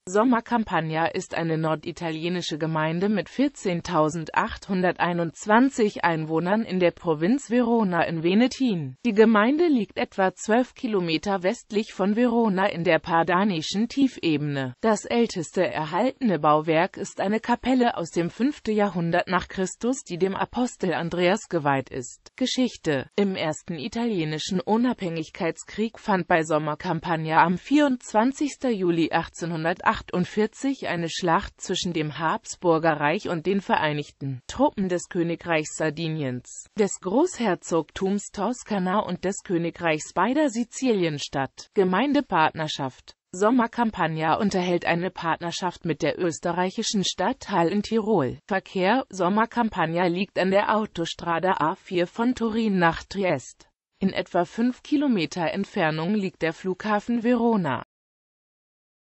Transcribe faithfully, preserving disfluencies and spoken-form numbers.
Sommacampagna ist eine norditalienische Gemeinde mit vierzehntausendachthunderteinundzwanzig Einwohnern in der Provinz Verona in Venetien. Die Gemeinde liegt etwa zwölf Kilometer westlich von Verona in der Pardanischen Tiefebene. Das älteste erhaltene Bauwerk ist eine Kapelle aus dem fünften Jahrhundert nach Christus, die dem Apostel Andreas geweiht ist. Geschichte: Im ersten italienischen Unabhängigkeitskrieg fand bei Sommacampagna am vierundzwanzigsten Juli achtzehnhundertachtundvierzig eine Schlacht zwischen dem Habsburger Reich und den vereinigten Truppen des Königreichs Sardiniens, des Großherzogtums Toskana und des Königreichs beider Sizilien statt. Gemeindepartnerschaft: Sommacampagna unterhält eine Partnerschaft mit der österreichischen Stadt Hall in Tirol. Verkehr: Sommacampagna liegt an der Autostrada A vier von Turin nach Triest. In etwa fünf Kilometer Entfernung liegt der Flughafen Verona.